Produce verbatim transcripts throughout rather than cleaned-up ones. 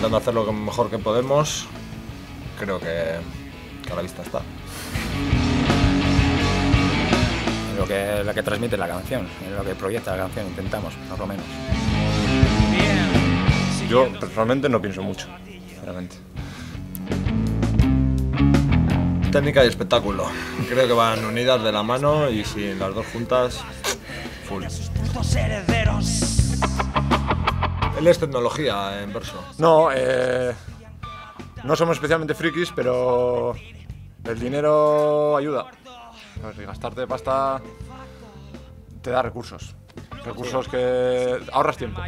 intentando hacer lo mejor que podemos. Creo que, que a la vista está. Lo que, lo que transmite la canción, lo que proyecta la canción, intentamos, por lo menos. Yo personalmente no pienso mucho, sinceramente. Técnica y espectáculo. Creo que van unidas de la mano y si las dos juntas, full. Él es tecnología en verso. No, eh, no somos especialmente frikis, pero el dinero ayuda. Pues, y gastarte pasta te da recursos. Recursos que ahorras tiempo.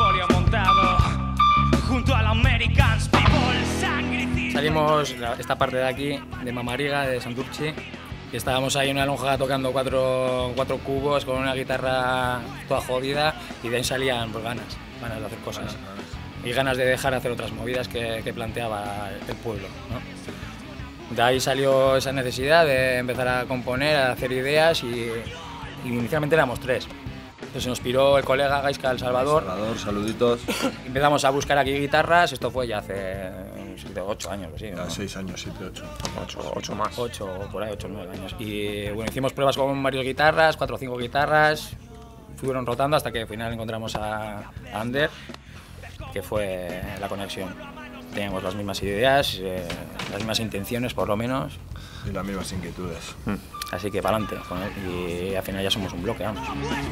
Salimos esta parte de aquí, de Mamariga, de Santurchi, y estábamos ahí en una lonja tocando cuatro, cuatro cubos con una guitarra toda jodida, y de ahí salían pues, ganas, ganas de hacer cosas y ganas de dejar de hacer otras movidas que, que planteaba el pueblo, ¿no? De ahí salió esa necesidad de empezar a componer, a hacer ideas y, y inicialmente éramos tres. Entonces nos piró el colega Gaisca El Salvador. Salvador, saluditos. Empezamos a buscar aquí guitarras, esto fue ya hace ocho años, ¿sí? Ya, seis años, siete, ocho. Ocho, ocho más. Ocho, por ahí, ocho, nueve años. Y bueno, hicimos pruebas con varias guitarras, cuatro o cinco guitarras, fueron rotando hasta que al final encontramos a, a Ander, que fue la conexión. Teníamos las mismas ideas, eh, las mismas intenciones por lo menos. Y las mismas inquietudes. Mm. Así que para adelante con él y al final ya somos un bloque, vamos.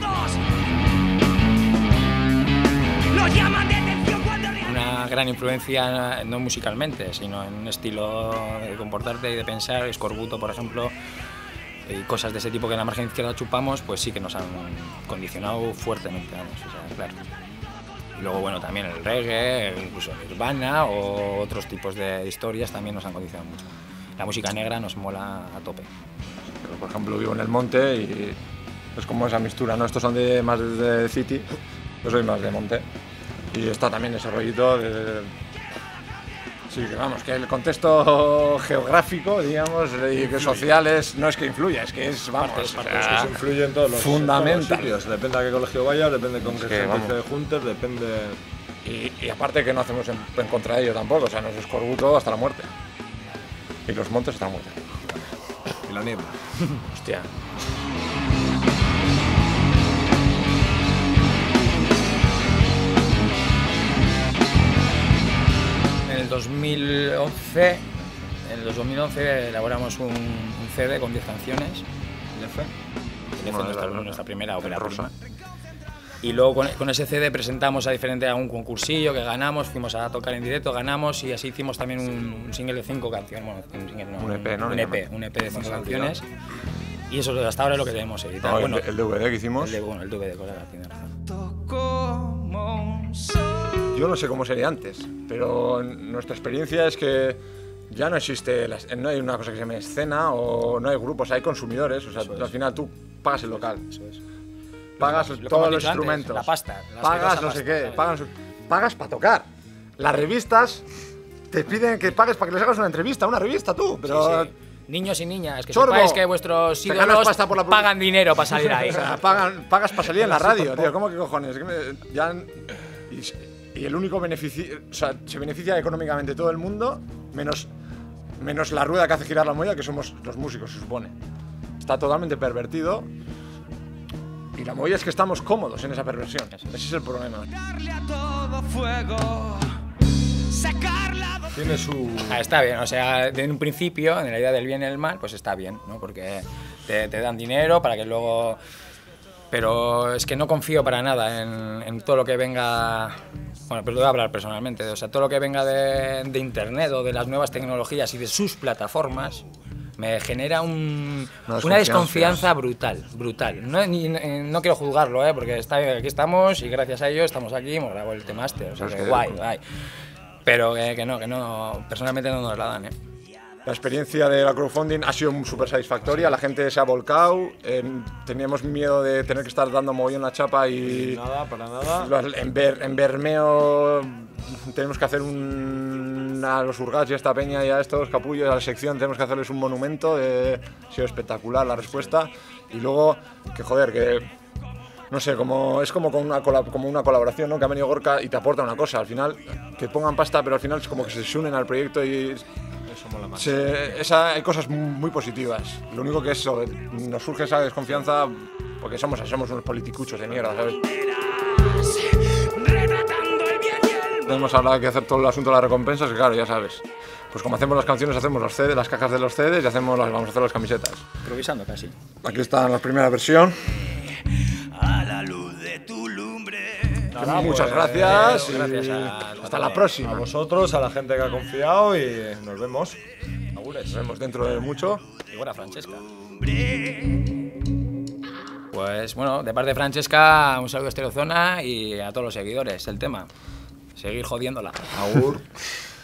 Una gran influencia no musicalmente, sino en un estilo de comportarte y de pensar. Escorbuto, por ejemplo, y cosas de ese tipo que en la margen izquierda chupamos, pues sí que nos han condicionado fuertemente, vamos, o sea, claro. Y luego, bueno, también el reggae, incluso el Nirvana o otros tipos de historias también nos han condicionado mucho. La música negra nos mola a tope. Pero, por ejemplo, vivo en el monte y es como esa mixtura, ¿no? Estos son de, más de city, yo soy más de monte. Y está también ese rollito de... Sí, que vamos, que el contexto geográfico, digamos, y que social es, no es que influya, es que es, vamos, es, parte, es que se influye en todos los, fundamental. todos los sitios. Depende a qué colegio vayas, depende con qué que, gente te juntes, depende... Y, y aparte que no hacemos en, en contra de ello tampoco, o sea, nos escorbuto hasta la muerte. Y los montes hasta la muerte. Y la niebla. Hostia. En el dos mil once, en el dos mil once elaboramos un, un C D con diez canciones. ¿Ya fue? Ya fue nuestra, nuestra primera ópera prima. Y luego con, con ese C D presentamos a diferente a un concursillo que ganamos, fuimos a tocar en directo, ganamos y así hicimos también un, un single de cinco canciones, bueno, un, single, no, un E P, ¿no? Un E P, un E P de cinco canciones. Y eso hasta ahora es lo que tenemos editado. No, bueno, el, el D V D que hicimos. El, de, bueno, el D V D, colega, tiene razón. Yo no sé cómo sería antes, pero nuestra experiencia es que ya no existe, no hay una cosa que se llame escena o no hay grupos, hay consumidores, o sea, Eso es. Al final tú pagas el local. Eso es. Pagas Lo que todos hemos los dicho antes, instrumentos, la pasta, la pagas no pasta, sé qué, ¿sabes? pagas, pagas para tocar. Las revistas te piden que pagues para que les hagas una entrevista, una revista tú, pero... Sí, sí. Niños y niñas, que Chorbo, sepáis que vuestros te ganas ídolos pasta por la pub- pagan dinero para salir ahí. O sea, pagan, pagas para salir en la radio, tío, ¿cómo que cojones? Que me- ya, y, y el único beneficio, o sea, se beneficia económicamente todo el mundo, menos, menos la rueda que hace girar la molla, que somos los músicos, se supone. Está totalmente pervertido. Y la movida es que estamos cómodos en esa perversión. Ese es el problema. Tiene su... Ah, está bien, o sea, en un principio, en la idea del bien y el mal, pues está bien, ¿no? Porque te, te dan dinero para que luego... Pero es que no confío para nada en, en todo lo que venga... Bueno, pero voy a hablar personalmente, o sea, todo lo que venga de, de internet o de las nuevas tecnologías y de sus plataformas me genera un, Una una desconfianza. desconfianza brutal, brutal. No, ni- no quiero juzgarlo, ¿eh? Porque está, aquí estamos y gracias a ello estamos aquí, hemos grabado el T-Master, o sea, Pero que es que- guay, guay. Pero que, que no, que no, personalmente no nos la dan, ¿eh? La experiencia de la crowdfunding ha sido súper satisfactoria, la gente se ha volcado, eh, teníamos miedo de tener que estar dando mogollón la chapa y... Nada, para nada. En, Ber, en Bermeo tenemos que hacer un, a los Urgats y a esta peña y a estos capullos, a la sección, tenemos que hacerles un monumento, eh, ha sido espectacular la respuesta. Y luego, que joder, que no sé, como, es como, con una, colab como una colaboración, ¿no? Que ha venido Gorka y te aporta una cosa. Al final, que pongan pasta, pero al final es como que se unen al proyecto y Eso mola más. se, esa, hay cosas muy positivas. Lo único que es eso, nos surge esa desconfianza porque somos, somos unos politicuchos de mierda, ¿sabes? Tenemos ahora que hacer todo el asunto de las recompensas, que claro, ya sabes. Pues como hacemos las canciones, hacemos los C Ds, las cajas de los C Ds y hacemos las, vamos a hacer las camisetas. Improvisando casi. Aquí está la primera versión. A la luz de tu lumbre. Nada, Muchas pues, gracias. eh, y gracias a- hasta la A próxima. vosotros, a la gente que ha confiado y nos vemos. Agures. Nos vemos dentro de mucho. Y buena Francesca. Pues bueno, de parte de Francesca, un saludo a Estereozona y a todos los seguidores del tema. Seguir jodiéndola. Agur.